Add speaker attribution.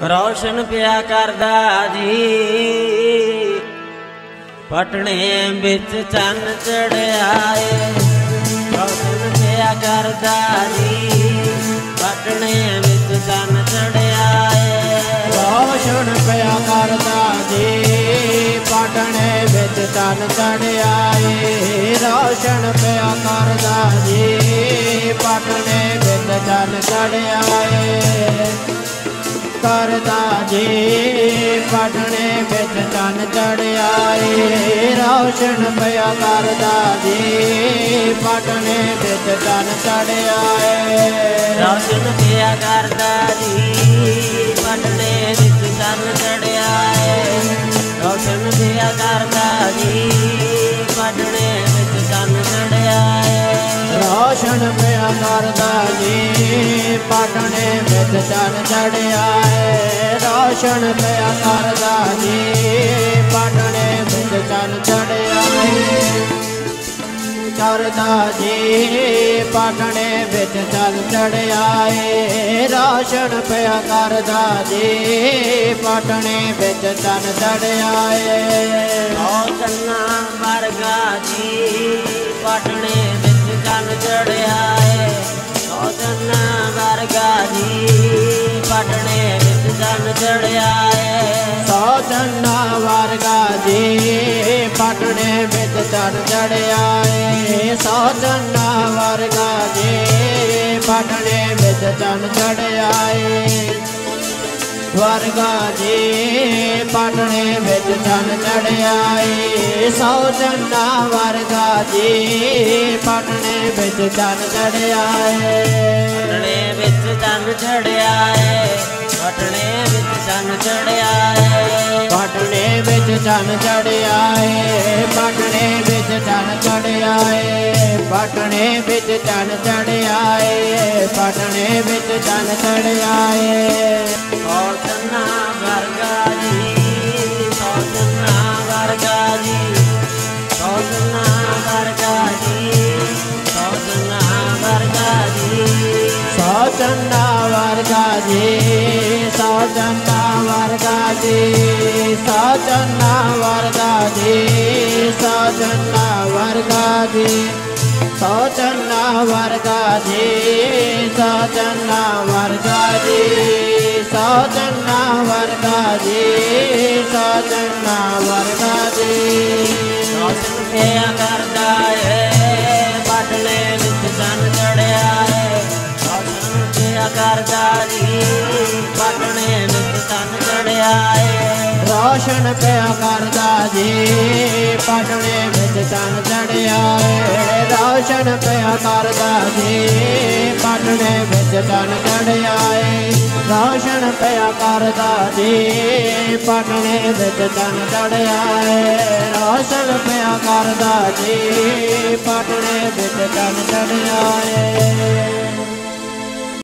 Speaker 1: रोशन पिया करदा जी पटने बिच चन चढ़ाए। रोशन पिया करदा जी पटने बिच चन चढ़ाए।
Speaker 2: रोशन पिया करदा जी पटने बिच चन चढ़ाए। रोशन पिया करदा जी पटने बिच चन चढ़ाए। करदा जी पटने बिच चन चढ़ाए। रोशन पिया करदा जी पटने बिच चन चढ़ाए।
Speaker 1: रोशन पिया करदा जी पटने बिच चन चढ़ाए। रोशन पिया करदा जी पटने बिच चन चढ़ाए।
Speaker 2: रोशन पिया करदा जी पटने बिच चन चढ़ाए। रोशन पिया करदा जी पटने बिच चन चढ़ाए। करदा जी पटने बिच चन चढ़ाए। रोशन पिया करदा जी पटने बिच चन चढ़ाए।
Speaker 1: चन्ना वर्गा जी पटने बिच चन चढ़ाए। चन्ना वर्गा जी पटने बिच चन चढ़ाए।
Speaker 2: चन्ना वर्गा जी पटने बिच चन चढ़ाए। चन्ना वर्गा जी पटने बिच चन चढ़ाए। वर्गा जी पटने बिच चन चढ़ाए। चन्ना वर्गा जी पटने बिच चन चढ़ाए।
Speaker 1: पटने बिच चन चढ़ाए। पटने बिच चन चढ़ाए।
Speaker 2: पटने बिच चन चढ़ाए। पटने बिच चन चढ़ाए। पटने बिच चन चढ़ाए। पटने बिच चन चढ़ाए।
Speaker 1: चन्ना वर्गा जी चन्ना वर्गा जी चन्ना वर्गा जी चन्ना वर्गा जी
Speaker 2: चन्ना वर्गा जी चन्ना वर्गा जी चन्ना वर्गा जी चन्ना वर्गा जी चन्ना वर्गा जी चन्ना वर्गा जी चन्ना वर्गा जी चन्ना वर्गा जी।
Speaker 1: रोशन पिया करदा है पटने बिच चन चढ़ाए। रोशन पिया करदा जी पटने बिच चन चढ़ाए।
Speaker 2: रोशन पिया करदा जी पटने बिच चन चढ़ाए। रोशन पिया करदा जी पटने बिच चन चढ़ाए। रोशन पिया करदा जी पटने बिच चन चढ़ाए। रोशन पिया करदा जी पटने बिच चन चढ़ाए।